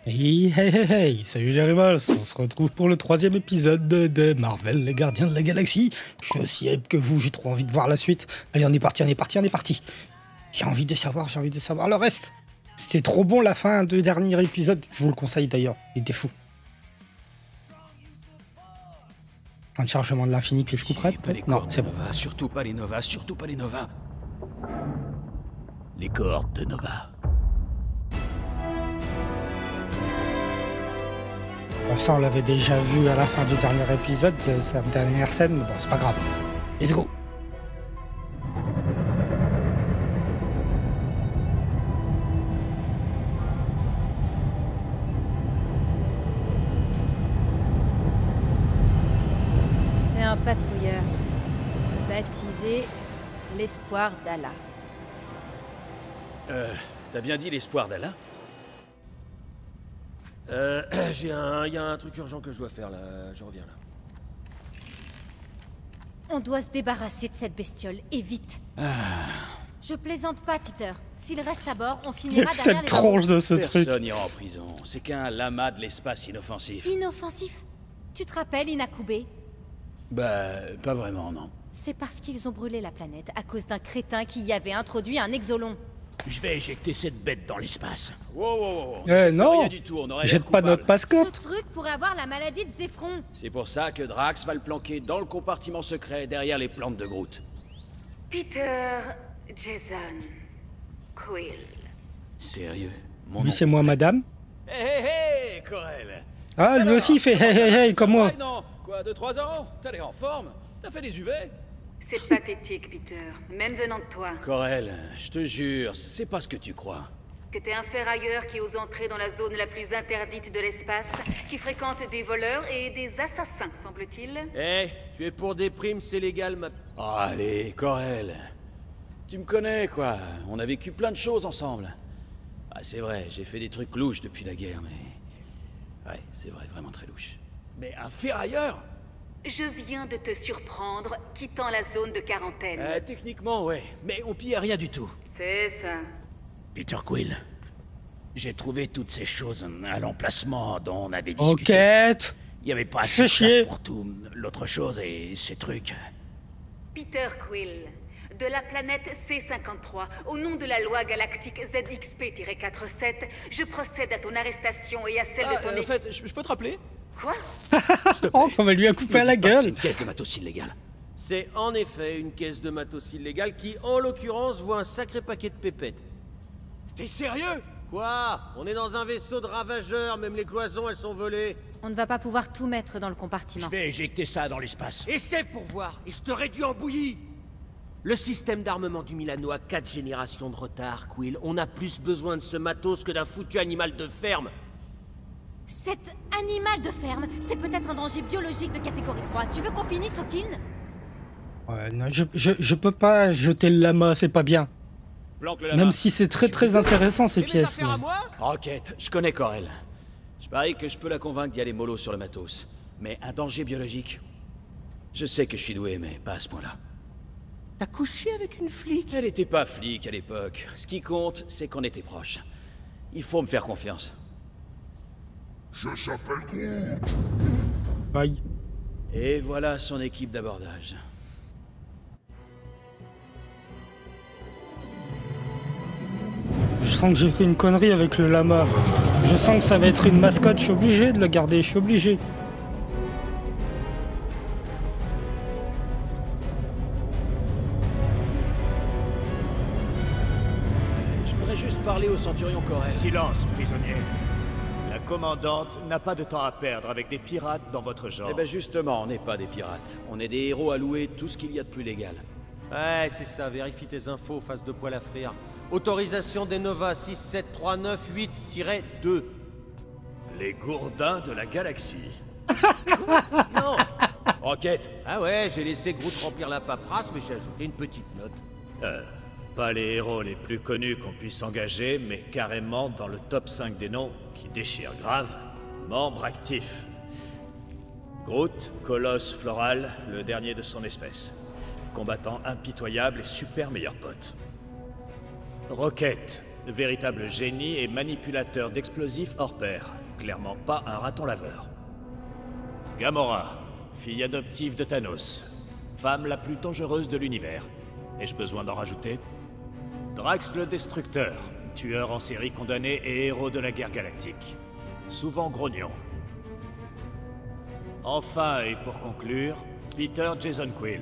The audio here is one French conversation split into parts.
Hey, hey, hey, hey, salut les rivals, on se retrouve pour le troisième épisode de Marvel, les gardiens de la galaxie. Je suis aussi hype que vous, j'ai trop envie de voir la suite. Allez, on est parti, on est parti, on est parti. J'ai envie de savoir le reste. C'était trop bon la fin du dernier épisode, je vous le conseille d'ailleurs, il était fou. Un chargement de l'infini que je couperais peut-être. Non, c'est bon. Nova, surtout pas les Nova, surtout pas les Nova. Les cohortes de Nova. Ça, on l'avait déjà vu à la fin du dernier épisode, sa dernière scène, mais bon, c'est pas grave. Let's go. C'est un patrouilleur, baptisé l'Espoir d'Allah. T'as bien dit l'espoir d'Allah? Y a un truc urgent que je dois faire là, je reviens là. On doit se débarrasser de cette bestiole, et vite. Je plaisante pas, Peter. S'il reste à bord, on finira derrière Cette les tronche de ce truc. Personne ira en prison, c'est qu'un lama de l'espace inoffensif. Inoffensif. Tu te rappelles Inakubé? Bah, pas vraiment, non. C'est parce qu'ils ont brûlé la planète à cause d'un crétin qui y avait introduit un exolon. Je vais éjecter cette bête dans l'espace. Wow. Non, rien du tout, on aurait jette l'air pas coupable. notre Ce mascotte. truc pourrait avoir la maladie de Zéphron. C'est pour ça que Drax va le planquer dans le compartiment secret derrière les plantes de Groot. Peter Jason Quill. Sérieux? Mon Oui, nom. c'est moi, madame. Hé, Corel. Ah, lui aussi, il fait hey, hey, hey, comme moi. Non, quoi, 2-3 ans? T'as l'air en forme? T'as fait des UV? C'est pathétique, Peter, même venant de toi. Corel, je te jure, c'est pas ce que tu crois. Que t'es un ferrailleur qui ose entrer dans la zone la plus interdite de l'espace, qui fréquente des voleurs et des assassins, semble-t-il. Tu es pour des primes, c'est légal, ma... Oh, allez, Corel. Tu me connais, quoi. On a vécu plein de choses ensemble. Ah, c'est vrai, j'ai fait des trucs louches depuis la guerre, mais... Ouais, c'est vrai, vraiment très louche. Mais un ferrailleur? Je viens de te surprendre, quittant la zone de quarantaine. Techniquement, ouais, mais on pillait rien du tout. C'est ça. Peter Quill, j'ai trouvé toutes ces choses à l'emplacement dont on avait discuté. Enquête. Il n'y avait pas Fais assez de chier. place pour tout. L'autre chose et ces trucs. Peter Quill, de la planète C-53, au nom de la loi galactique ZXP-47, je procède à ton arrestation et à celle de ton en fait, je peux te rappeler? Quoi? Oh, on va lui a coupé à la C'est gueule. une caisse de matos illégale. C'est en effet une caisse de matos illégale qui, en l'occurrence, voit un sacré paquet de pépettes. T'es sérieux? Quoi? On est dans un vaisseau de ravageurs, même les cloisons, elles sont volées. On ne va pas pouvoir tout mettre dans le Je compartiment. vais éjecter ça dans l'espace. Essaie pour voir, et je te réduis en bouillie. Le système d'armement du Milano a 4 générations de retard, Quill. On a plus besoin de ce matos que d'un foutu animal de ferme. Cet animal de ferme, c'est peut-être un danger biologique de catégorie 3. Tu veux qu'on finisse au kill? Ouais, non, je peux pas jeter le lama, c'est pas bien. Planque le lama. Même si c'est très intéressant ces Et mes pièces. affaires à mais- moi? Rocket, je connais Corel. Je parie que je peux la convaincre d'y aller mollo sur le matos. Mais un danger biologique? Je sais que je suis doué, mais pas à ce point-là. T'as couché avec une flic? Elle était pas flic à l'époque. Ce qui compte, c'est qu'on était proches. Il faut me faire confiance. Aïe. Et voilà son équipe d'abordage. Je sens que j'ai fait une connerie avec le lama. Je sens que ça va être une mascotte, je suis obligé de le garder, je suis obligé. Je voudrais juste parler au centurion Corel. Silence, prisonnier. La commandante n'a pas de temps à perdre avec des pirates dans votre genre. Eh ben justement, on n'est pas des pirates. On est des héros à louer tout ce qu'il y a de plus légal. Ouais, c'est ça, vérifie tes infos, face de poil à frire. Autorisation des Nova 67398-2. Les gourdins de la galaxie. Non. Rocket, Ah ouais, j'ai laissé Groot remplir la paperasse, mais j'ai ajouté une petite note. Pas les héros les plus connus qu'on puisse engager, mais carrément dans le top 5 des noms qui déchirent grave. Membre actif. Groot, colosse floral, le dernier de son espèce. Combattant impitoyable et super meilleur pote. Rocket, véritable génie et manipulateur d'explosifs hors pair. Clairement pas un raton laveur. Gamora, fille adoptive de Thanos. Femme la plus dangereuse de l'univers. Ai-je besoin d'en rajouter? Drax le Destructeur, tueur en série condamné et héros de la guerre galactique. Souvent grognon. Enfin, et pour conclure, Peter Jason Quill.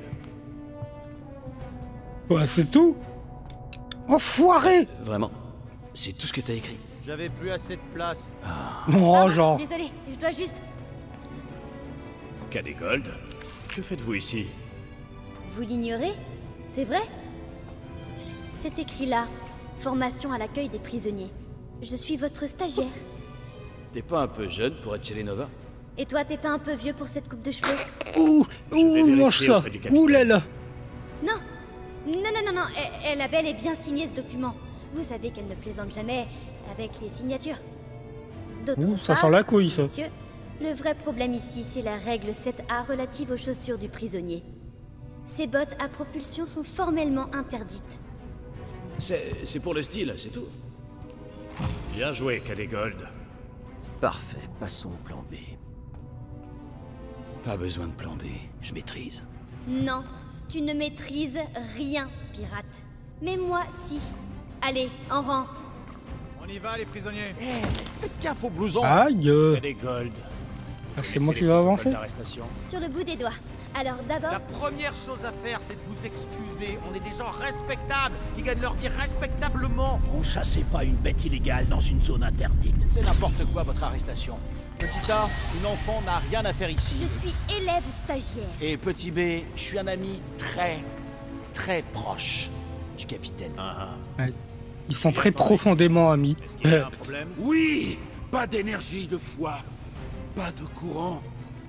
Ouais, c'est tout. Enfoiré. Vraiment? C'est tout ce que t'as écrit? J'avais plus assez de place. Non, Pardon, genre. Désolé, je dois juste... Cadet Gold, que faites-vous ici? Vous l'ignorez? C'est vrai? C'est écrit là. Formation à l'accueil des prisonniers. Je suis votre stagiaire. T'es pas un peu jeune pour être chez les Nova? Et toi, t'es pas un peu vieux pour cette coupe de cheveux? Ouh, vérifier mange ça. auprès du capitaine. Ouh là là. Non. Non. Elle a bel et bien signé ce document. Vous savez qu'elle ne plaisante jamais avec les signatures. D'autre Ouh, ça part, sent la couille, ça. monsieur, le vrai problème ici, c'est la règle 7A relative aux chaussures du prisonnier. Ces bottes à propulsion sont formellement interdites. C'est pour le style, c'est tout. Bien joué, Cadet Gold. Parfait, passons au plan B. Pas besoin de plan B, je maîtrise. Non, tu ne maîtrises rien, pirate. Mais moi, si. Allez, en rang. On y va les prisonniers. Faites gaffe au blouson. Aïe. Cadet Gold. Ah, c'est moi qui vais avancer. D'arrestation. Sur le bout des doigts. Alors d'abord... La première chose à faire, c'est de vous excuser. On est des gens respectables qui gagnent leur vie respectablement. On chassait pas une bête illégale dans une zone interdite. C'est n'importe quoi votre arrestation. Petit A, une enfant n'a rien à faire ici. Je suis élève stagiaire. Et petit B, je suis un ami très proche du capitaine. Ouais. Ils sont très profondément amis. Est-ce qu'il y a un problème? Oui, pas d'énergie de foi, pas de courant,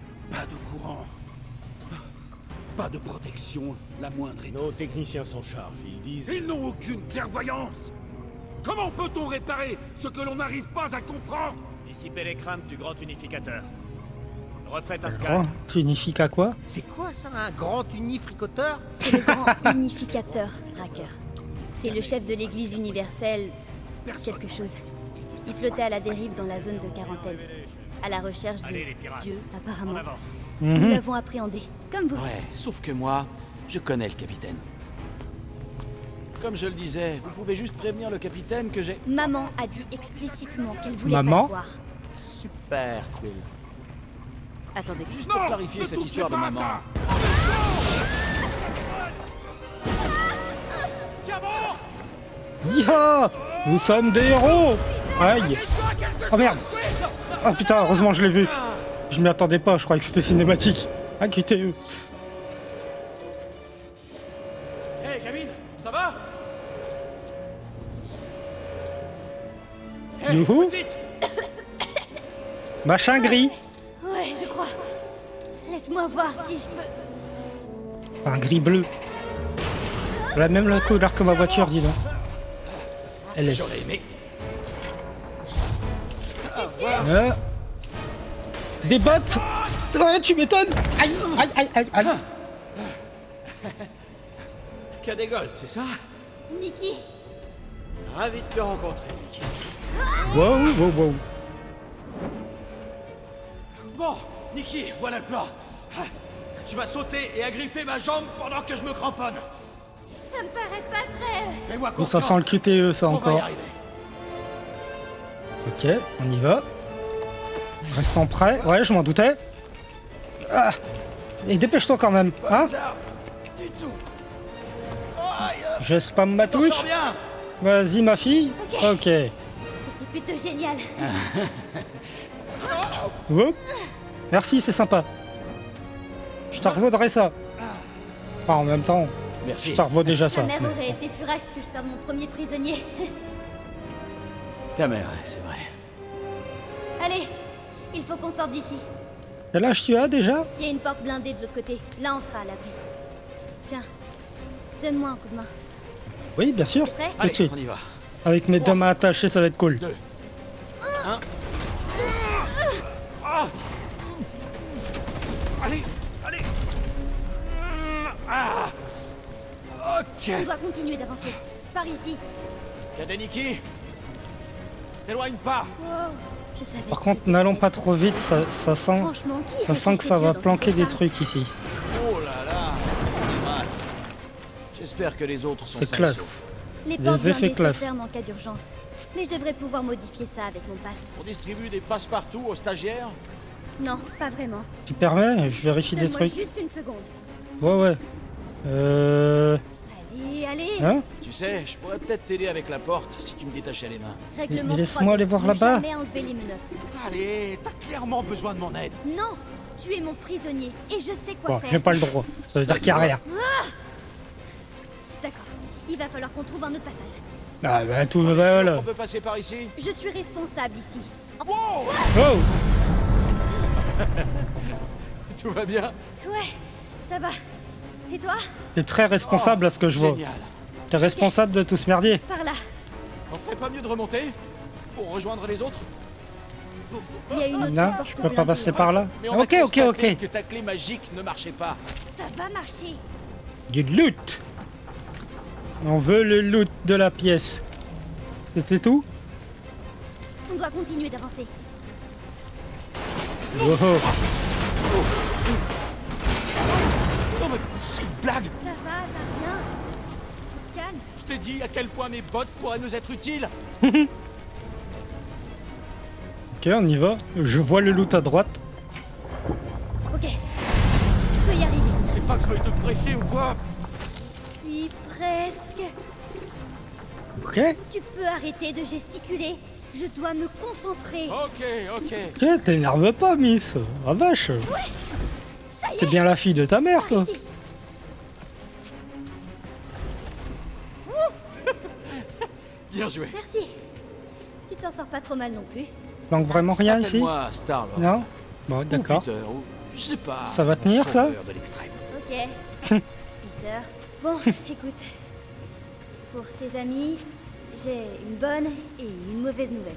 pas de protection, la moindre est... Nos techniciens s'en chargent, ils disent... Ils n'ont aucune clairvoyance. Comment peut-on réparer ce que l'on n'arrive pas à comprendre? Dissipez les craintes du grand unificateur. Refaites un Oh, scan. tu unifies à quoi? C'est quoi ça, un grand unifricoteur? C'est le grand unificateur, Racker. C'est le chef de l'église universelle... quelque chose. Il flottait à la dérive dans la zone de quarantaine. À la recherche de Allez, les pirates. Dieu, En apparemment. avant. Nous l'avons appréhendé, comme vous. Ouais, sauf que moi, je connais le capitaine. Comme je le disais, vous pouvez juste prévenir le capitaine que j'ai... Maman a dit explicitement qu'elle voulait Maman pas te voir. Super cool. Attendez. Juste pour clarifier cette histoire de maman. Ya, nous sommes des héros. Aïe. Oh merde. Oh putain, heureusement je l'ai vu. Je m'y attendais pas, je croyais que c'était cinématique. Ah, QTE. Hey, Gamine, ça va? Hey, Youhou. petite! Machin gris. Ouais, je crois. Laisse-moi voir si je peux... Un gris bleu. La même la couleur que ma voiture, dis donc. Elle est... J'aurais aimé. Des bottes. Ouais, tu m'étonnes. Aïe, aïe. Cadet Gold, c'est ça? Nikki, Ravi de te rencontrer, Nicky. Wow. Bon, Nicky, voilà le plan. Tu vas sauter et agripper ma jambe pendant que je me cramponne. ça me paraît pas très... Fais-moi Oh, confiance. ça sent le QTE, ça On va y encore. arriver. Ok, on y va. Restons prêts. Ouais, je m'en doutais. Ah. Et dépêche-toi quand même, hein? Ça, du tout. Aïe, Je spam ma t'en touche. sors bien. Vas-y, ma fille. Ok. C'était plutôt génial. Vous? Merci, c'est sympa. Je te revaudrai ça. Enfin, en même temps, Merci. je te revaux déjà ça. Ta mère aurait été furax que je perde mon premier prisonnier. Ta mère, c'est vrai. Allez, il faut qu'on sorte d'ici. Quel âge tu as déjà? Il y a une porte blindée de l'autre côté. Là, on sera à l'abri. Tiens, donne-moi un coup de main. Oui, bien sûr. Prêt? Tout de Allez, suite. on y va. Avec mes deux mains attachées, ça va être cool. Allez. Ok. On doit continuer d'avancer. Par ici. Cadet Nicky, T'éloigne pas. Wow, je savais Par que contre, c'était n'allons fait. pas trop vite, ça sent, Franchement, qui ça irait sent que chez ça Dieu va dans ce planquer des cauchemar? trucs ici. Oh là là, on est mal. J'espère que les autres sont C'est sains et classe. saufs. Les Des portes effets blindées se classe. ferment en cas d'urgence. Mais je devrais pouvoir modifier ça avec mon pass. On distribue des passe-partout aux stagiaires. Non, pas vraiment. Tu permets? Je vérifie des Donne-moi trucs. juste une seconde. Ouais. Allez, allez. Hein? Tu sais, je pourrais peut-être t'aider avec la porte si tu me détachais les mains. Règlement Laisse-moi 3D, aller voir ne là-bas. jamais enlever les menottes. Allez, t'as clairement besoin de mon aide. Non, tu es mon prisonnier et je sais quoi Bon, faire. j'ai pas le droit. Ça veut dire qu'il y a rien. D'accord, il va falloir qu'on trouve un autre passage. Ah bah tout, On est bah sûr voilà. qu'on peut passer par ici. Je suis responsable ici. Wow! Oh! Tout va bien? Ouais, ça va. Et toi? T'es très responsable à ce que je vois. Génial. T'es responsable de tout ce merdier. Par là. On ferait pas mieux de remonter pour rejoindre les autres? Il y a une autre Non, porte je peux pas blindée. passer par là. Mais on a Ok. constaté que ta clé magique ne marchait pas. Ça va marcher. Du loot. On veut le loot de la pièce. C'est tout? On doit continuer d'avancer. Wow. Non mais c'est une blague. Ça va, t'as rien. On se calme. Je t'ai dit à quel point mes bottes pourraient nous être utiles. Ok, on y va. Je vois le loot à droite. Ok. Tu peux y arriver. C'est pas que je veuille te presser ou quoi. Puis presque. Ok. Tu peux arrêter de gesticuler. Je dois me concentrer. Ok. Ok, t'énerve pas, Miss. Ah vache. Ça y T'es est. bien la fille de ta mère, toi. Par ici. Bien joué. Merci. Tu t'en sors pas trop mal non plus. Manque vraiment rien ici? Appelle-moi Star-Lord. Non? Bon, Ou d'accord. Peter, ou je sais pas. Ça va tenir, ça? Sauveur de l'extrême. Ok. Peter. Bon, écoute. Pour tes amis, j'ai une bonne et une mauvaise nouvelle.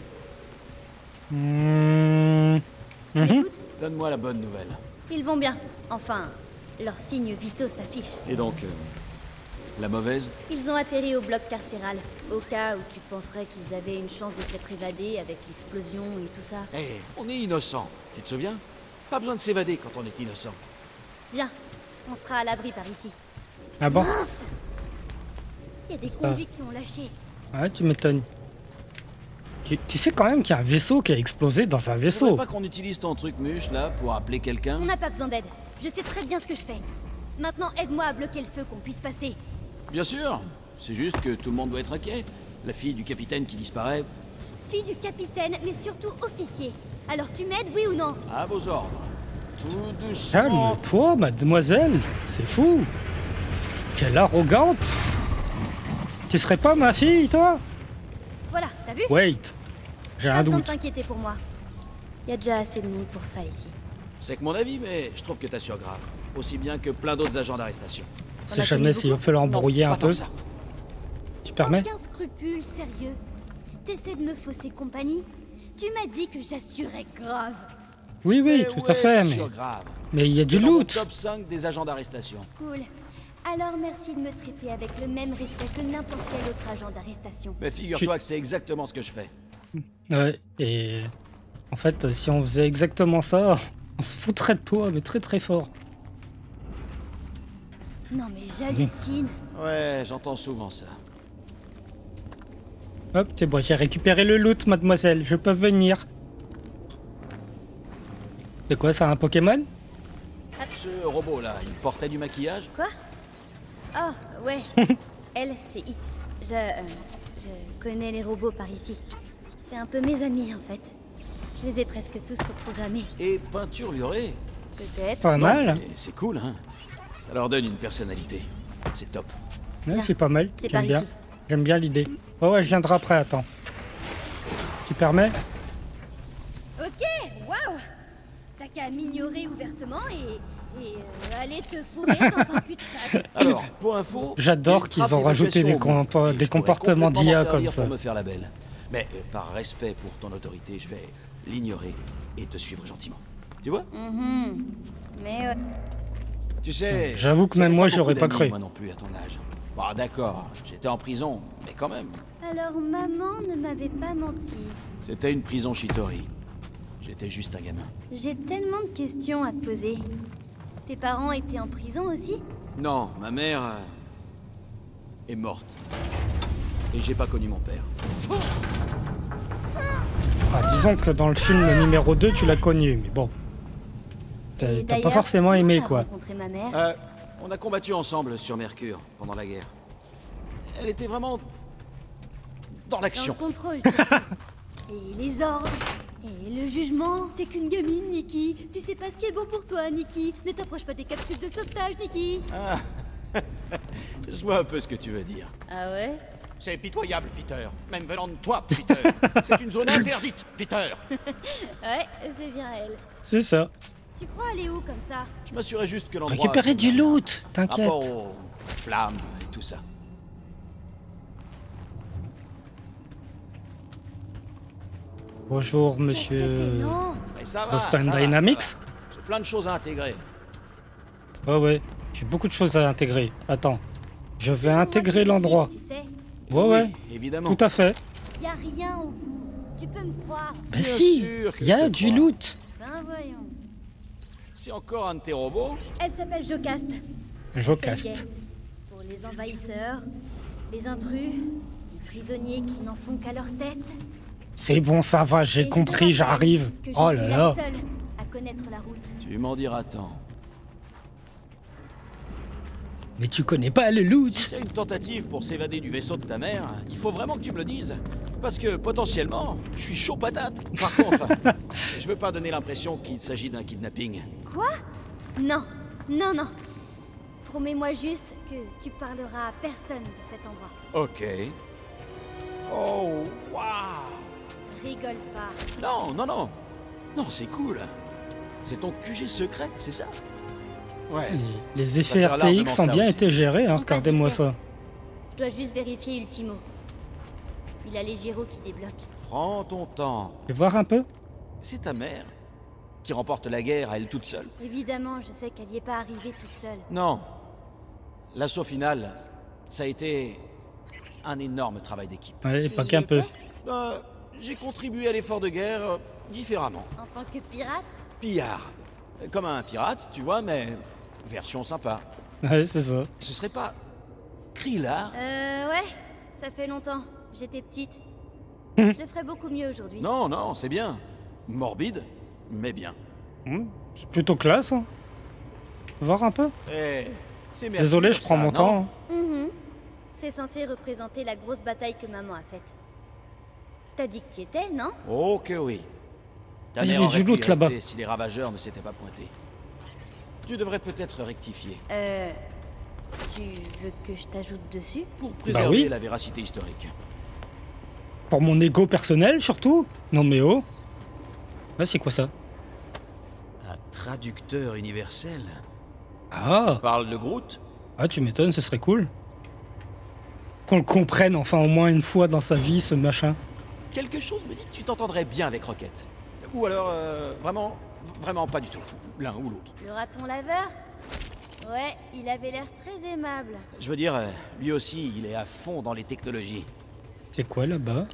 Tu écoutes? Donne-moi la bonne nouvelle. Ils vont bien. Enfin, leurs signes vitaux s'affichent. Et donc, la mauvaise? Ils ont atterri au bloc carcéral, au cas où tu penserais qu'ils avaient une chance de s'être évadés avec l'explosion et tout ça. Hé, on est innocent. Tu te souviens? Pas besoin de s'évader quand on est innocent. Viens, on sera à l'abri par ici. Ah bon? Il y a des conduits qui ont lâché. Ouais, tu m'étonnes. Tu sais quand même qu'il y a un vaisseau qui a explosé dans un Faudrait vaisseau. pas qu'on utilise ton truc muche là pour appeler quelqu'un? On n'a pas besoin d'aide. Je sais très bien ce que je fais. Maintenant, aide-moi à bloquer le feu qu'on puisse passer. Bien sûr. C'est juste que tout le monde doit être inquiet. La fille du capitaine qui disparaît. Fille du capitaine, mais surtout officier. Alors tu m'aides, oui ou non? À vos ordres. Tout doucement. Calme-toi, mademoiselle. C'est fou. Quelle arrogante. Tu serais pas ma fille, toi? Voilà, t'as vu? Wait. J'ai Pas un besoin de doute. t'inquiéter pour moi. Il y a déjà assez de monde pour ça ici. C'est que mon avis, mais je trouve que t'assures grave. Aussi bien que plein d'autres agents d'arrestation. On On sait a jamais connu si on beaucoup? peut l'embrouiller Non, un pas tant peu. que ça. Tu permets? Aucun scrupule, sérieux. T'essaies de me fausser compagnie? Tu m'as dit que j'assurais grave. Oui, oui, Eh tout ouais, à fait. t'assures Mais grave. il y a du T'es dans mon loot. top 5 des agents d'arrestation. Cool. Alors merci de me traiter avec le même respect que n'importe quel autre agent d'arrestation. Mais figure-toi que c'est exactement ce que je fais. Ouais, et en fait, si on faisait exactement ça, on se foutrait de toi, mais très très fort. Non mais j'hallucine. Ouais, j'entends souvent ça. Hop, c'est bon, j'ai récupéré le loot, mademoiselle. Je peux venir. C'est quoi, ça, un Pokémon? Ce robot là, il portait du maquillage? Quoi? Ah, ouais. Elle, c'est It. Je connais les robots par ici. C'est un peu mes amis en fait. Je les ai presque tous reprogrammés. Et peinturluré. Peut-être. Pas mal. Mais c'est cool, hein. Ça leur donne une personnalité. C'est top. Ouais, Bien. c'est pas mal. C'est J'aime par bien. ici. J'aime bien l'idée. Oh ouais, je viendrai après, attends. Tu permets? Ok, waouh. T'as qu'à m'ignorer ouvertement et aller te fourrer dans un cul-de-sac. Alors, pour info, J'adore il y a une qu'ils trappe ont rajouté d'évacuation des au bout, et des je pourrais comportements complètement d'IA m'en comme servir ça. pour me faire la belle. Mais par respect pour ton autorité, je vais l'ignorer et te suivre gentiment. Tu vois? Mais Tu sais, J'avoue que même j'avais moi, beaucoup j'aurais pas d'amis, cru. Moi non plus à ton âge. Bah d'accord, j'étais en prison, mais quand même. Alors maman ne m'avait pas menti. C'était une prison Shitori. J'étais juste un gamin. J'ai tellement de questions à te poser. Tes parents étaient en prison aussi? Non, ma mère est morte. Et j'ai pas connu mon père. Ah, disons que dans le film numéro 2, tu l'as connu, mais bon. Et T'as pas d'ailleurs, forcément comment aimé, t'as quoi. rencontré ma mère? On a combattu ensemble sur Mercure pendant la guerre. Elle était vraiment dans Dans l'action. le contrôle, surtout. Et les ordres. Et le jugement. T'es qu'une gamine, Nikki. Tu sais pas ce qui est bon pour toi, Nikki. Ne t'approche pas des capsules de sauvetage, Nikki. Ah. Je vois un peu ce que tu veux dire. Ah ouais? C'est pitoyable, Peter. Même venant de toi, Peter. C'est une zone interdite, Peter. Ouais, c'est bien elle. C'est ça. Tu crois aller où comme ça? Je m'assurais juste que l'endroit... Récupérer du loot, t'inquiète. Rapport aux flammes et tout ça. Bonjour, Qu'est-ce que monsieur t'es lent? Mais ça va, Boston ça va, Dynamics. ça va. J'ai plein de choses à intégrer. Ouais, ouais. J'ai beaucoup de choses à intégrer. Attends. Je vais Moi, intégrer je l'endroit. Tu sais, Ouais, ouais. Oui, évidemment. Tout à fait. y a rien au bout. Tu peux me croire. Bah Bien si, sûr que il y a je te du crois. loot. Ben voyons. C'est encore un de tes robots? Elle s'appelle Jocast. Jocast. Pour les envahisseurs, les intrus, les prisonniers qui n'en font qu'à leur tête. C'est bon, ça va, Et j'ai je te compris, rappelle j'arrive. que je Oh suis là la là. seule à connaître la route. Tu m'en diras tant. Mais tu connais pas le loot. Si c'est une tentative pour s'évader du vaisseau de ta mère, il faut vraiment que tu me le dises. Parce que potentiellement, je suis chaud patate. Par contre, je veux pas donner l'impression qu'il s'agit d'un kidnapping. Quoi? Non, non, non. Promets-moi juste que tu parleras à personne de cet endroit. Ok. Oh, waouh! Rigole pas. Non, non, non. Non, c'est cool. C'est ton QG secret, c'est ça? Ouais. Les effets Ça va faire RTX largement ont ça bien aussi. été gérés, hein, Pas regardez-moi secret. ça. Je dois juste vérifier Ultimo. Il a les gyros qui débloquent. Prends ton temps. Fais voir un peu. C'est ta mère qui remporte la guerre à elle toute seule? Évidemment, je sais qu'elle n'y est pas arrivée toute seule. Non. L'assaut final, ça a été un énorme travail d'équipe. Ouais, Tu pas y qu'un peu. étais? J'ai contribué à l'effort de guerre différemment. En tant que pirate? Pillard. Comme un pirate, tu vois, mais version sympa. Ouais, c'est ça. Ce serait pas Krillard? Ouais, ça fait longtemps. J'étais petite. Je le ferais beaucoup mieux aujourd'hui. Non, non, c'est bien. Morbide, mais bien. C'est plutôt classe. Hein. Voir un peu. Eh, c'est Mercure, Désolé, je prends ça, mon non? temps. Hein. Mhm. C'est censé représenter la grosse bataille que maman a faite. T'as dit que t'y étais, non? Oh que oui. Ta Ah, il y mère avait aurait du pu loot y là-bas. rester si les ravageurs ne s'étaient pas pointés. Tu devrais peut-être rectifier. Tu veux que je t'ajoute dessus? Pour préserver oui. la véracité historique. Pour mon ego personnel, surtout. Non mais oh. Ouais, c'est quoi ça? Un traducteur universel. Ah. Parle de Groot? Ah, tu m'étonnes, ce serait cool. Qu'on le comprenne enfin au moins une fois dans sa vie, ce machin. Quelque chose me dit que tu t'entendrais bien avec Rocket. Ou alors, vraiment pas du tout. L'un ou l'autre. Le raton laveur? Ouais, il avait l'air très aimable. Je veux dire, lui aussi, il est à fond dans les technologies. C'est quoi là-bas?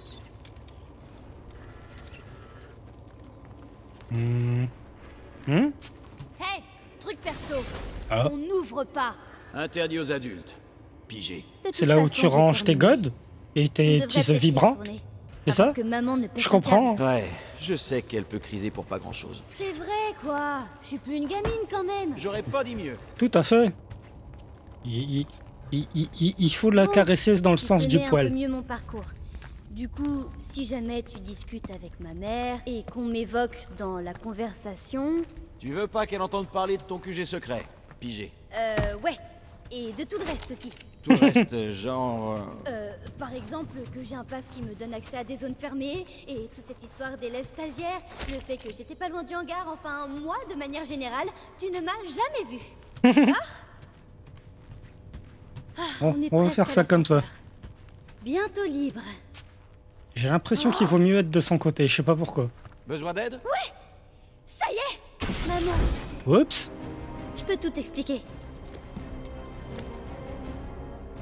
Hey, truc perso. Ah. On n'ouvre pas. Interdit aux adultes. Pigé. De C'est toute là où façon, tu j'ai ranges tes terminé. godes et On tes devrait petits peut-être y vibrants. retourner, C'est avant ça? que maman ne pète Je un comprends. câble. Ouais, je sais qu'elle peut criser pour pas grand-chose. C'est vrai, quoi. Je suis plus une gamine quand même. J'aurais pas dit mieux. Tout à fait. Il faut la Bon, caresser dans le tu sens du connais un peu poil. mieux mon parcours. Du coup, si jamais tu discutes avec ma mère et qu'on m'évoque dans la conversation, Tu veux pas qu'elle entende parler de ton QG secret? Pigé. ouais. Et de tout le reste aussi. Tout le reste, genre... Par exemple, que j'ai un pass qui me donne accès à des zones fermées, et toute cette histoire d'élèves stagiaires, le fait que j'étais pas loin du hangar, enfin, moi, de manière générale, tu ne m'as jamais vu. Bon, On est on va presque faire à ça comme ça. l'ascenseur. Bientôt libre. J'ai l'impression qu'il vaut mieux être de son côté, je sais pas pourquoi. Besoin d'aide? Ça y est! Maman, Oups. je peux tout expliquer.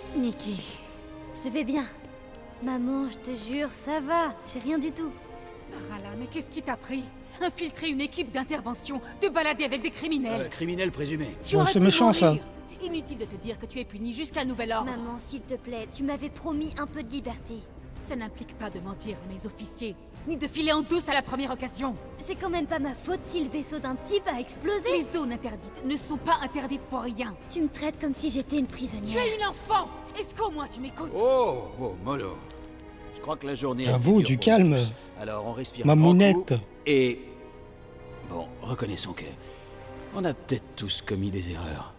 Nikki. Je vais bien. Maman, je te jure, ça va. J'ai rien du tout. Arala, mais qu'est-ce qui t'a pris? Infiltrer une équipe d'intervention, te balader avec des criminels. Criminel présumé. Tu Bon, aurais c'est pu méchant, ça. mourir. Inutile de te dire que tu es puni jusqu'à nouvel ordre. Maman, s'il te plaît, tu m'avais promis un peu de liberté. Ça n'implique pas de mentir à mes officiers, ni de filer en douce à la première occasion. C'est quand même pas ma faute si le vaisseau d'un type a explosé. Les zones interdites ne sont pas interdites pour rien. Tu me traites comme si j'étais une Tu prisonnière. es une enfant. Est-ce qu'au moins tu m'écoutes? Oh, Molo. Je crois que la journée a J'avoue, été dure du pour calme. nous tous. Alors on respire Ma un grand mounette. coup et... Bon, reconnaissons que... On a peut-être tous commis des erreurs.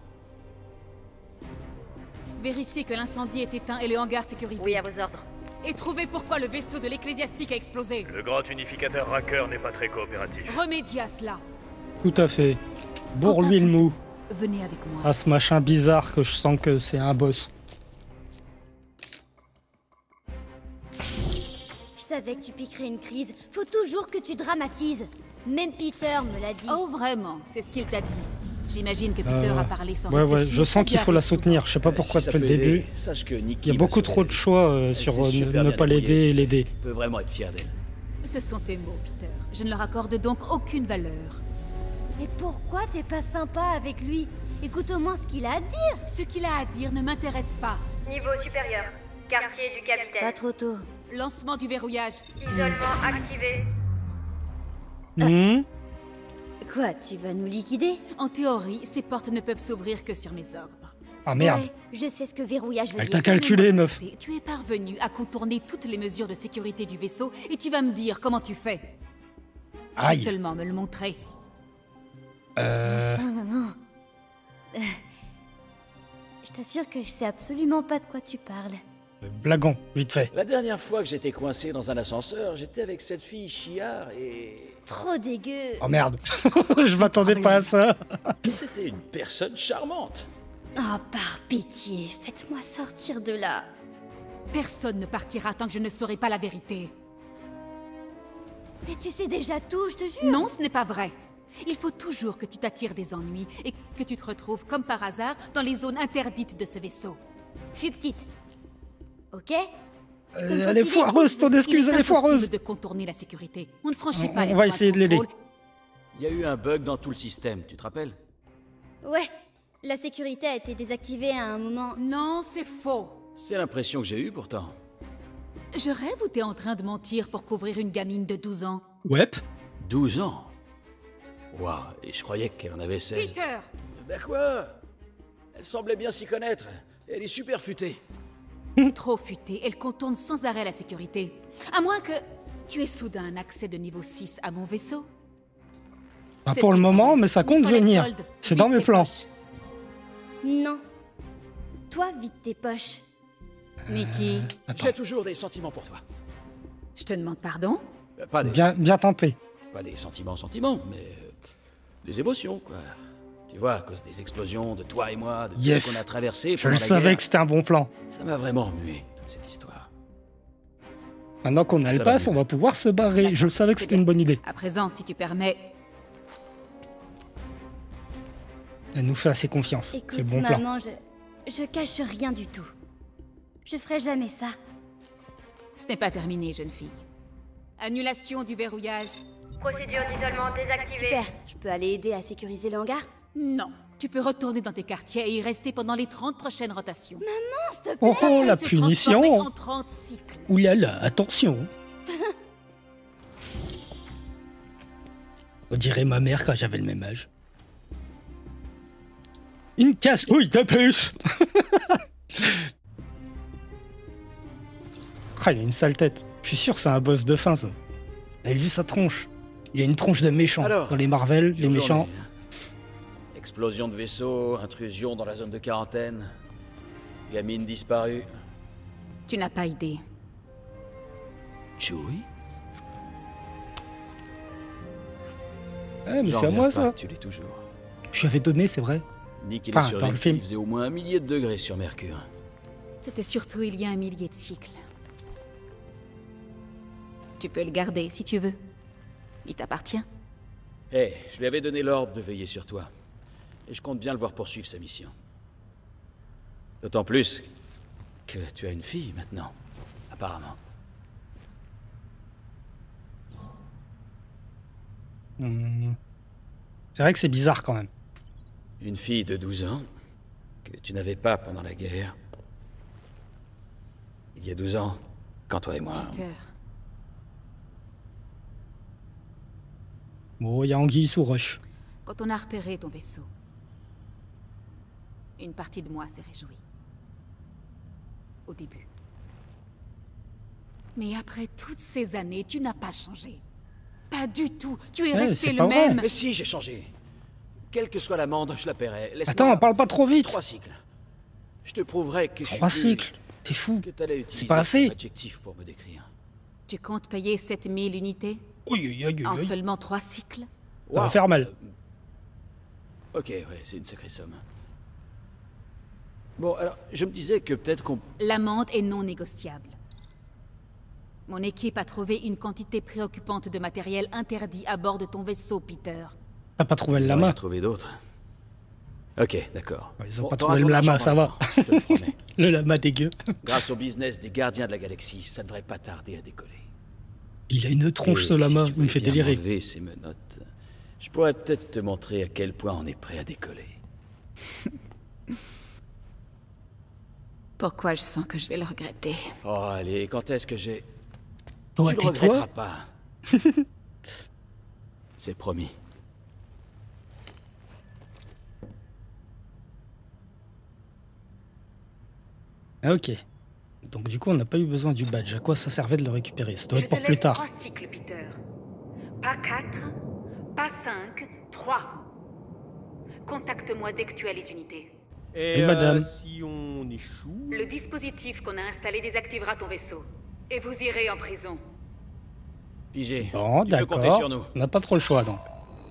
Vérifiez que l'incendie est éteint et le hangar sécurisé. Oui, à vos ordres. Et trouvez pourquoi le vaisseau de l'ecclésiastique a explosé. Le grand unificateur Racker n'est pas très coopératif. Remédiez à cela. Tout à fait. Bourre-lui le mou. Venez avec moi. À ce machin bizarre que je sens que c'est un boss. Je savais que tu piquerais une crise. Faut toujours que tu dramatises. Même Peter me l'a dit. Oh vraiment? C'est ce qu'il t'a dit. J'imagine que Peter a parlé sans Ouais, réfléchir. je sens qu'il faut la soutenir. Je sais pas pourquoi Si ça depuis le peut début. aider, sache que Nikki Il y a m'a beaucoup sauvé. trop de choix Elle sur s'est super ne bien pas l'aider débrouillée, et tu sais. l'aider. Tu peux vraiment être fier d'elle. Ce sont tes mots, Peter. Je ne leur accorde donc aucune valeur. Mais pourquoi t'es pas sympa avec lui? Écoute au moins ce qu'il a à dire. Ce qu'il a à dire ne m'intéresse pas. Niveau supérieur. Quartier du Pas capitaine. trop tôt. Lancement du verrouillage. Isolement activé. Quoi, tu vas nous liquider? En théorie, ces portes ne peuvent s'ouvrir que sur mes ordres. Ah merde. Ouais, je sais ce que verrouillage veut Elle dire. t'a calculé, meuf. Tu es parvenu à contourner toutes les mesures de sécurité du vaisseau et tu vas me dire comment tu fais. Aïe. Seulement me le montrer. Ah, maman. Je t'assure que je sais absolument pas de quoi tu parles. Blaguant, vite fait. La dernière fois que j'étais coincé dans un ascenseur, j'étais avec cette fille Chiar et... Trop dégueu. Oh merde. Je m'attendais pas à ça. C'était une personne charmante. Oh, par pitié, faites-moi sortir de là. Personne ne partira tant que je ne saurai pas la vérité. Mais tu sais déjà tout, je te jure. Non, ce n'est pas vrai. Il faut toujours que tu t'attires des ennuis et que tu te retrouves comme par hasard dans les zones interdites de ce vaisseau. Je suis petite. Ok? Elle est foireuse, ton excuse, Il est elle est foireuse. impossible de contourner la sécurité. On ne franchit pas les On va points essayer de l'aider. contrôle. Il y a eu un bug dans tout le système, tu te rappelles? Ouais. La sécurité a été désactivée à un moment. Non, c'est faux. C'est l'impression que j'ai eue pourtant. Je rêve ou t'es en train de mentir pour couvrir une gamine de 12 ans? Ouais. 12 ans. Waouh, et je croyais qu'elle en avait 16. Peter! Ben quoi? Elle semblait bien s'y connaître. Elle est super futée. Trop futée, elle contourne sans arrêt la sécurité. À moins que tu aies soudain un accès de niveau 6 à mon vaisseau. Pas C'est pour ce le qu'il moment, semble. mais ça compte Nicolette venir. Gold, C'est dans vide mes tes plans. poches. Non. Toi, vide tes poches. Nikki, Attends. J'ai toujours des sentiments pour toi. je te demande pardon? Pas des, Bien tenté. pas des sentiments, mais des émotions, quoi. Tu vois, à cause des explosions de toi et moi, de tout Yes. ce qu'on a traversé Je pendant le la savais guerre, que c'était un bon plan. ça m'a vraiment remué, toute cette histoire. Maintenant qu'on a le Ça va pass, mieux. on va pouvoir se barrer. Je le savais que C'est c'était une bonne idée. À présent, si tu permets, Elle nous fait assez confiance. Écoute, C'est le bon plan. maman, je cache rien du tout. Je ferai jamais ça. ce n'est pas terminé, jeune fille. Annulation du verrouillage? Procédure d'isolement désactivée. Super. Je peux aller aider à sécuriser le hangar? Non. Tu peux retourner dans tes quartiers et y rester pendant les 30 prochaines rotations. Non, s'il te plaît. Oh oh, la Se transformer punition. en 30 cycles. Ouh là là, attention. On dirait ma mère quand j'avais le même âge. Une casse-couille de plus. Ah, il a une sale tête. Je suis sûr que c'est un boss de fin, ça. Vous avez vu sa tronche? Il a une tronche de méchant. Alors, Dans les Marvel, les Dure méchants. journée, hein. Explosion de vaisseau, intrusion dans la zone de quarantaine, gamine disparue. Tu n'as pas idée. Chewie? Ouais, mais J'en c'est à reviens moi, pas ça. que tu l'es toujours. Je lui avais donné, c'est vrai. Nick, il Enfin, est sur dans le Rick, film. il faisait au moins 1 millier de degrés sur Mercure. C'était surtout il y a 1 millier de cycles. Tu peux le garder si tu veux. Il t'appartient. Eh, je lui avais donné l'ordre de veiller sur toi. Et je compte bien le voir poursuivre sa mission. D'autant plus que tu as une fille maintenant, apparemment. C'est vrai que c'est bizarre quand même. Une fille de 12 ans, que tu n'avais pas pendant la guerre. Il y a 12 ans, quand toi et moi... Peter. Bon, il y a Anguille sous roche. Quand on a repéré ton vaisseau, une partie de moi s'est réjouie. Au début. Mais après toutes ces années, tu n'as pas changé. Pas du tout. Tu es resté le même. Mais si, j'ai changé. Quelle que soit l'amende, je la paierai. Attends, parle pas trop vite. 3 cycles. Je te prouverai que 3 cycles. T'es fou. C'est pas assez. Adjectif pour me décrire. Tu comptes payer 7000 unités? En seulement 3 cycles? Ça va faire mal. Ok, ouais, c'est une sacrée somme. Bon, alors, je me disais que peut-être qu'on... L'amende est non négociable. Mon équipe a trouvé une quantité préoccupante de matériel interdit à bord de ton vaisseau, Peter. T'as pas trouvé le lama? Ils ont trouvé d'autres. Ok, d'accord. Ils ont pas trouvé le lama, ça va. Je te le promets. Le lama dégueu. Grâce au business des gardiens de la galaxie, ça devrait pas tarder à décoller. Il a une tronche, ce lama. Il me fait délirer. Enlever ces menottes, je pourrais peut-être te montrer à quel point on est prêt à décoller. Pourquoi je sens que je vais le regretter? Oh, allez, quand est-ce que j'ai... Ouais, tu le regretteras pas. C'est promis. Ok. Donc du coup, on n'a pas eu besoin du badge. À quoi ça servait de le récupérer? Ça doit être pour plus tard. 3 cycles, Peter. Pas 4, pas 5, 3. Contacte-moi dès que tu as les unités. Et madame. Si on échoue... Le dispositif qu'on a installé désactivera ton vaisseau. Et vous irez en prison. Pigé. Bon, tu peux compter d'accord. sur nous. On n'a pas trop le choix, donc.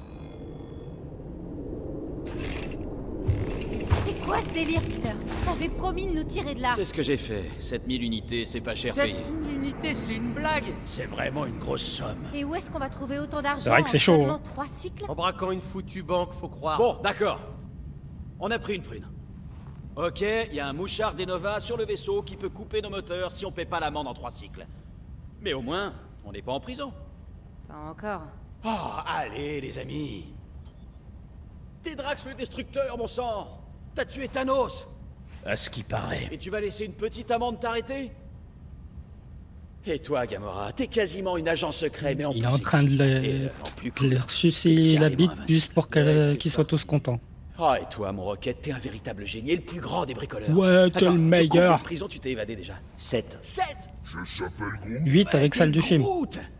C'est quoi ce délire, Peter? T'avais promis de nous tirer de là. C'est ce que j'ai fait. 7000 unités, c'est pas cher payé. 7000 unités, c'est une blague. C'est vraiment une grosse somme. Et où est-ce qu'on va trouver autant d'argent? C'est vrai que c'est chaud, Seulement hein. 3 cycles? En braquant une foutue banque, faut croire. Bon, d'accord. On a pris une prune. Ok, il y a un mouchard d'Enova sur le vaisseau qui peut couper nos moteurs si on paie pas l'amende en 3 cycles. Mais au moins, on n'est pas en prison. Pas encore. Oh, allez, les amis. T'es Drax le Destructeur, mon sang. T'as tué Thanos. À ce qui paraît. Et tu vas laisser une petite amende t'arrêter? Et toi, Gamora, t'es quasiment une agent secret, mais en Il plus est en train de leur sucer la bite juste pour qu'ils soient tous contents. Ah, et toi, mon Rocket, t'es un véritable génie, et le plus grand des bricoleurs. Ouais, t'es le meilleur. De prison tu t'es évadé déjà? 7. 7. 8 avec celle du film.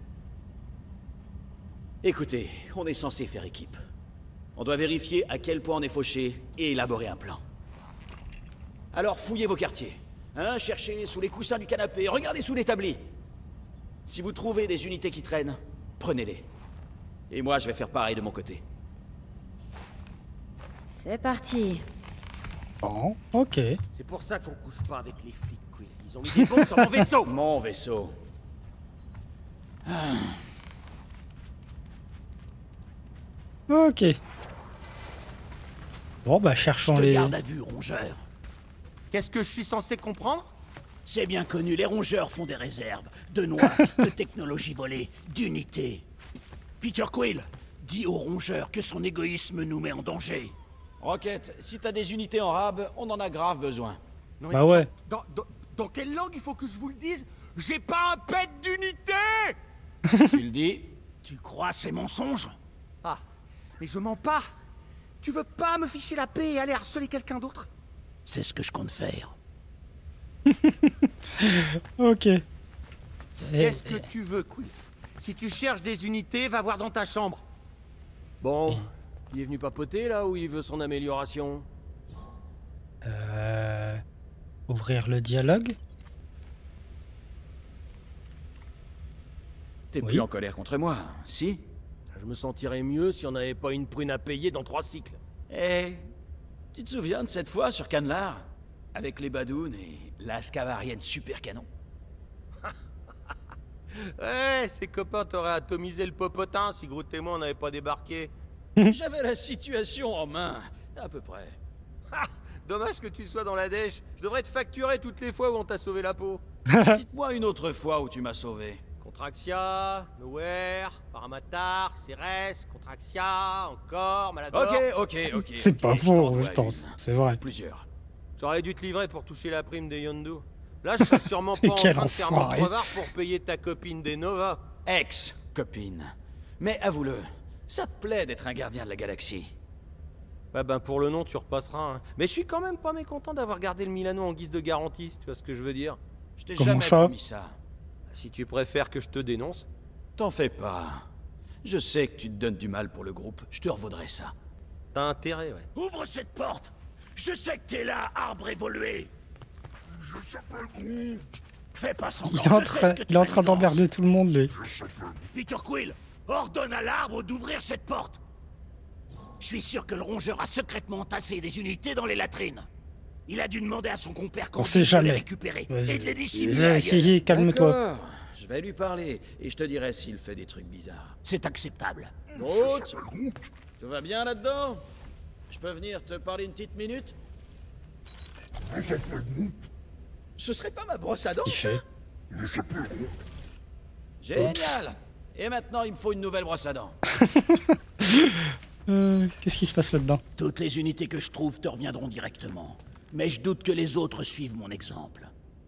Écoutez, on est censé faire équipe. On doit vérifier à quel point on est fauché et élaborer un plan. Alors fouillez vos quartiers. Hein, cherchez sous les coussins du canapé, regardez sous l'établi. Si vous trouvez des unités qui traînent, prenez-les. Et moi, je vais faire pareil de mon côté. C'est parti. Bon, ok. C'est pour ça qu'on couche pas avec les flics, Quill. Ils ont mis des bombes sur mon vaisseau. Mon vaisseau. Ok. Bon, bah, cherchons Je te les... garde à vue, rongeur. Qu'est-ce que je suis censé comprendre? C'est bien connu, les rongeurs font des réserves. De noix, de technologie volée, d'unités. Peter Quill, dis au rongeur que son égoïsme nous met en danger. Rocket, si t'as des unités en rab, on en a grave besoin. Non, mais Bah ouais. Dans quelle langue il faut que je vous le dise? J'ai pas un pet d'unité. Tu le dis? Tu crois ces mensonges? Ah, mais je mens pas. Tu veux pas me ficher la paix et aller harceler quelqu'un d'autre? C'est ce que je compte faire. Ok. Qu'est-ce que tu veux, Quill? Si tu cherches des unités, va voir dans ta chambre. Bon, il est venu papoter là ou il veut son amélioration? Ouvrir le dialogue. T'es Oui. plus en colère contre moi, si? Je me sentirais mieux si on n'avait pas une prune à payer dans 3 cycles. Eh, tu te souviens de cette fois sur Canlar? Avec les badounes et la scavarienne super canon. Ouais, ses copains t'auraient atomisé le popotin si Groot et moi on n'avait pas débarqué. J'avais la situation en main, à peu près. Dommage que tu sois dans la dèche. Je devrais te facturer toutes les fois où on t'a sauvé la peau. Cite-moi une autre fois où tu m'as sauvé. Contraxia, Nowhere, Paramatar, Ceres, Contraxia, encore, Malador... Ok. C'est pas je faux, t'en dois je pense. une. C'est vrai. Plusieurs. J'aurais dû te livrer pour toucher la prime des Yondu. Là, je serais sûrement pas en Quel train de faire mon enfoiré. crevard pour payer ta copine des Nova. Ex-copine. Mais avoue-le, ça te plaît d'être un gardien de la galaxie. Ouais, ben pour le nom, tu repasseras. Hein. Mais je suis quand même pas mécontent d'avoir gardé le Milano en guise de garantie, si tu vois ce que je veux dire. Je t'ai Comment jamais ça promis ça. Si tu préfères que je te dénonce. T'en fais pas. Je sais que tu te donnes du mal pour le groupe, je te revaudrai ça. T'as intérêt, ouais. Ouvre cette porte. Je sais que t'es là, arbre évolué. Je s'appelle Groot. Fais pas semblant. Il est en train d'emmerder tout le monde, lui. Peter Quill, ordonne à l'arbre d'ouvrir cette porte. Je suis sûr que le rongeur a secrètement entassé des unités dans les latrines. Il a dû demander à son compère On sait jamais. de les récupérer Vas-y. et de les dissimuler ailleurs. Essayez, calme-toi. D'accord, je vais lui parler et je te dirai s'il fait des trucs bizarres. C'est acceptable. Groot, tout va bien là-dedans? Je peux venir te parler une petite minute? Ce serait pas ma brosse à dents? Il fait. Génial! Et maintenant, il me faut une nouvelle brosse à dents. Qu'est-ce qui se passe là-dedans? Toutes les unités que je trouve te reviendront directement. Mais je doute que les autres suivent mon exemple.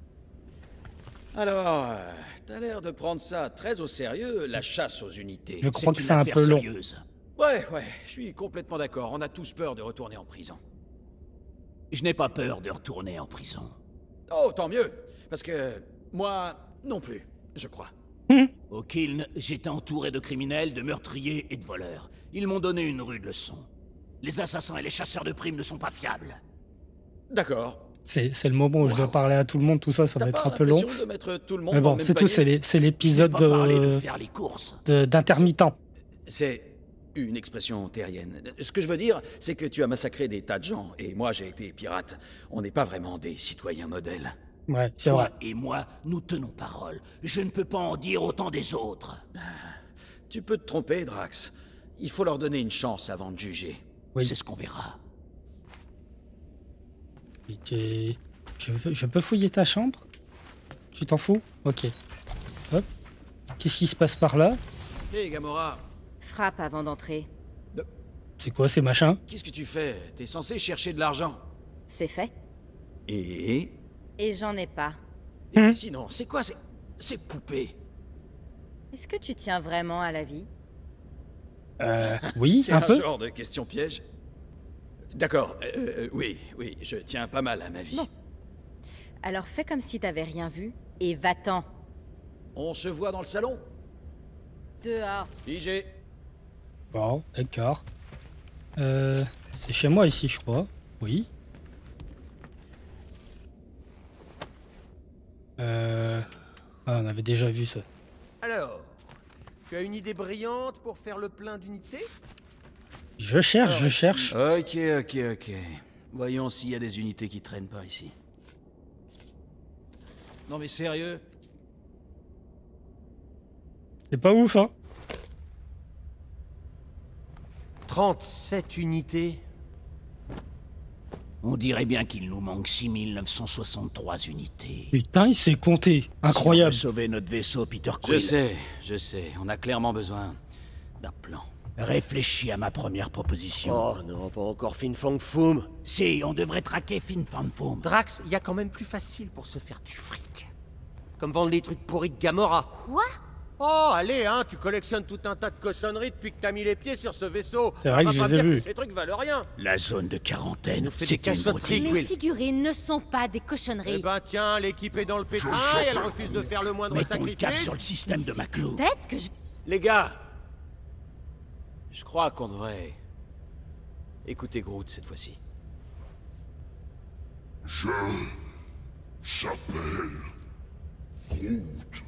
Alors, t'as l'air de prendre ça très au sérieux, la chasse aux unités. Je crois que une c'est un affaire peu long. sérieuse. Ouais, je suis complètement d'accord. On a tous peur de retourner en prison. Je n'ai pas peur de retourner en prison. Oh, tant mieux. Parce que moi, non plus, je crois. Au Kiln, j'étais entouré de criminels, de meurtriers et de voleurs. Ils m'ont donné une rude leçon. Les assassins et les chasseurs de primes ne sont pas fiables. D'accord. C'est le moment où je dois parler à tout le monde, tout ça, ça va être un peu long. De mettre tout le monde Mais dans bon, le c'est même tout, panier. c'est l'épisode Pas parler de faire les courses. d'intermittent. C'est une expression terrienne. Ce que je veux dire, c'est que tu as massacré des tas de gens, et moi j'ai été pirate. On n'est pas vraiment des citoyens modèles. Ouais, c'est Toi vrai. et moi, nous tenons parole. Je ne peux pas en dire autant des autres. Tu peux te tromper, Drax. Il faut leur donner une chance avant de juger. Oui. C'est ce qu'on verra. Je peux fouiller ta chambre? Tu t'en fous? Ok. Hop. Qu'est-ce qui se passe par là? Hé, Gamora, Frappe avant d'entrer. C'est quoi ces machins? qu'est-ce que tu fais? T'es censé chercher de l'argent. C'est fait. Et Et j'en ai pas. sinon, c'est quoi ces poupées? Est-ce que tu tiens vraiment à la vie? Oui, C'est un un peu. genre de question piège. D'accord, oui, je tiens pas mal à ma vie. Bon. Alors fais comme si t'avais rien vu et va-t'en. On se voit dans le salon? Dehors. IG. Bon, d'accord. C'est chez moi ici, je crois. Oui. Ah, on avait déjà vu ça. Alors, tu as une idée brillante pour faire le plein d'unités? Je cherche. Ok. Voyons s'il y a des unités qui traînent par ici. Non mais sérieux? C'est pas ouf, hein? 37 unités. On dirait bien qu'il nous manque 6963 unités. Putain, il s'est compté. Incroyable. Si on veut sauver notre vaisseau, Peter Quill. Je sais. On a clairement besoin d'un plan. Réfléchis à ma première proposition. Oh non, pas encore Fin Fang Foom. Si, on devrait traquer Fin Fan Foom. Drax, il y a quand même plus facile pour se faire du fric. Comme vendre les trucs pourris de Gamora. Quoi? Oh, allez, hein, tu collectionnes tout un tas de cochonneries depuis que t'as mis les pieds sur ce vaisseau. C'est vrai que On va je pas les ai dire que vus. Ces trucs valent rien. La zone de quarantaine, nous fait c'est des une cachotteries. beauté. Les figurines ne sont pas des cochonneries. Eh ben tiens, l'équipe est dans le pétrin et elle refuse de faire le moindre Mets ton cap sacrifice. sur le système de Maclou. Peut-être que je... Les gars, je crois qu'on devrait écouter Groot cette fois-ci. Je s'appelle Groot.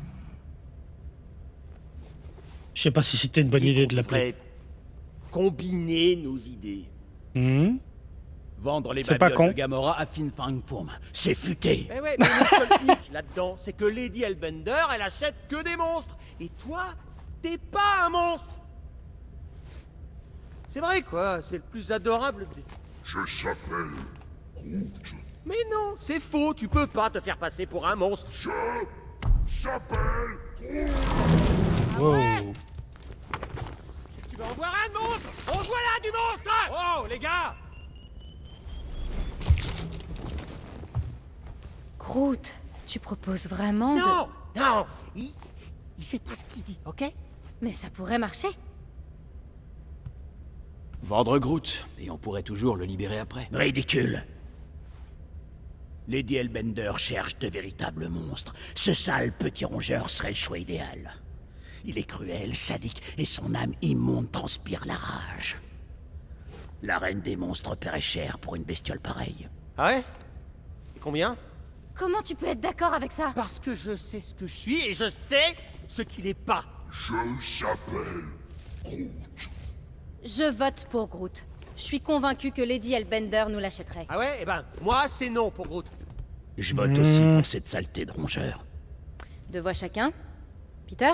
Je sais pas si c'était une bonne idée de l'appeler. Combiner nos idées. Vendre les C'est pas babioles con. de Gamora à Fin Fang Foom. C'est futé. Eh ouais, mais le seul hic là-dedans, c'est que Lady Hellbender, elle achète que des monstres. Et toi, t'es pas un monstre. C'est vrai quoi, c'est le plus adorable des... Je s'appelle Mais non, c'est faux, tu peux pas te faire passer pour un monstre. Je s'appelle Groot. Wow. Tu vas en voir un monstre. On voit là du monstre. Oh, les gars! Groot, tu proposes vraiment de... Non, non, il sait pas ce qu'il dit, ok? Mais ça pourrait marcher. Vendre Groot, et on pourrait toujours le libérer après. Ridicule. Lady Hellbender cherche de véritables monstres. Ce sale petit rongeur serait le choix idéal. Il est cruel, sadique, et son âme immonde transpire la rage. La reine des monstres paierait cher pour une bestiole pareille. Ah ouais? Et combien? Comment tu peux être d'accord avec ça? Parce que je sais ce que je suis et je sais ce qu'il est pas. Je s'appelle Groot. Je vote pour Groot. Je suis convaincue que Lady Hellbender nous l'achèterait. Ah ouais? Eh ben, moi c'est non pour Groot. Je vote aussi pour cette saleté de rongeur. Deux voix chacun. Peter?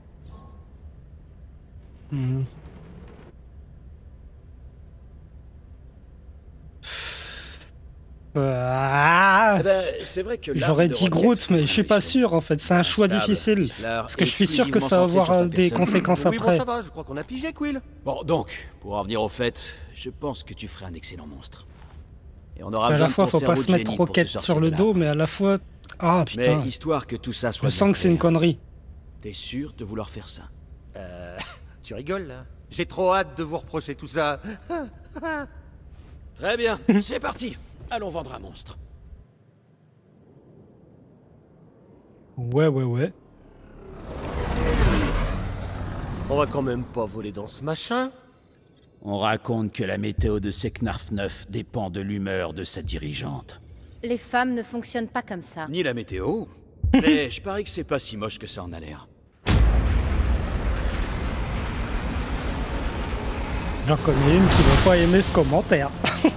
Ah, Eh ben, c'est vrai que l'arme j'aurais de dit roquette Groot, mais fait je suis pas sûr en fait. C'est un choix instable, difficile. Whistler, Parce que je suis sûr que ça va exclusivement centré avoir sur sa des personne. conséquences Oui, après. bon, ça va, je crois qu'on a pigé, Quill. Bon, donc, pour en revenir au fait, je pense que tu ferais un excellent monstre. Et on aura À besoin la fois, de ton faut pas cerveau se de mettre génie trop pour te quête sortir sur le de là. dos, mais à la fois. Ah putain. Mais histoire que tout ça soit Je sens bien que c'est une clair, connerie. T'es sûr de vouloir faire ça? Tu rigoles là? J'ai trop hâte de vous reprocher tout ça. Très bien, c'est parti. Allons vendre un monstre. Ouais. On va quand même pas voler dans ce machin. On raconte que la météo de Seknarf 9 dépend de l'humeur de sa dirigeante. Les femmes ne fonctionnent pas comme ça. Ni la météo. Mais je parie que c'est pas si moche que ça en a l'air. J'en connais une qui va pas aimer ce commentaire.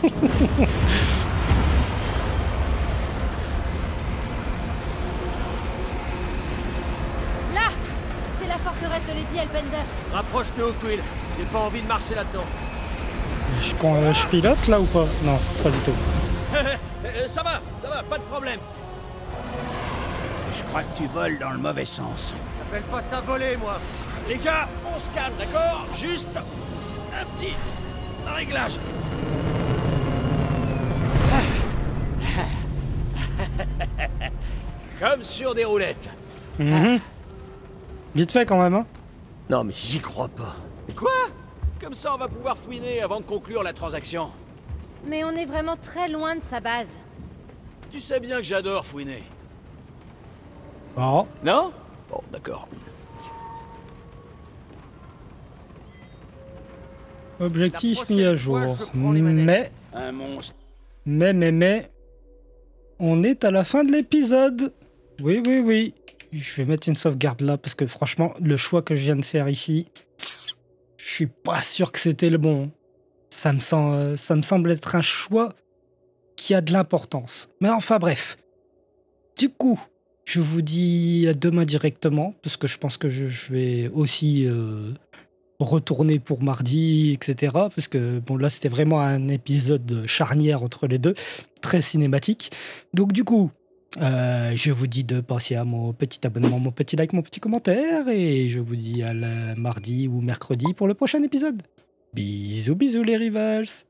Là! C'est la forteresse de Lady Hellbender. Rapproche-toi, Quill. J'ai pas envie de marcher là-dedans. Je pilote là ou pas? Non, pas du tout. Ça va, pas de problème. Je crois que tu voles dans le mauvais sens. J'appelle pas ça voler, moi. Les gars, on se calme, d'accord? Juste un petit réglage. Comme sur des roulettes. Vite fait quand même, hein. Non, mais j'y crois pas. Quoi? Comme ça, on va pouvoir fouiner avant de conclure la transaction. Mais on est vraiment très loin de sa base. Tu sais bien que j'adore fouiner. Bon. Non? Bon, d'accord. Objectif mis à jour. Mais, Un monstre. mais, on est à la fin de l'épisode. Oui. Je vais mettre une sauvegarde là parce que franchement, le choix que je viens de faire ici, je suis pas sûr que c'était le bon. Ça me semble être un choix qui a de l'importance. Mais enfin bref. Du coup, je vous dis à demain directement parce que je pense que je vais aussi retourner pour mardi, etc. Parce que bon, là, c'était vraiment un épisode charnière entre les deux, très cinématique. Donc du coup, je vous dis de passer à mon petit abonnement, mon petit like, mon petit commentaire, et je vous dis à mardi ou mercredi pour le prochain épisode. Bisous les rivals.